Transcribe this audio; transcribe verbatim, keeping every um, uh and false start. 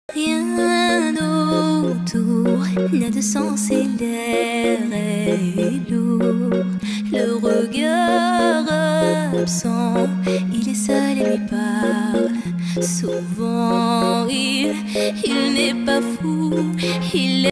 Rien autour n'a de sens et l'air est lourd. Le regard absent, il est seul et lui parle. Souvent il, il n'est pas fou, il est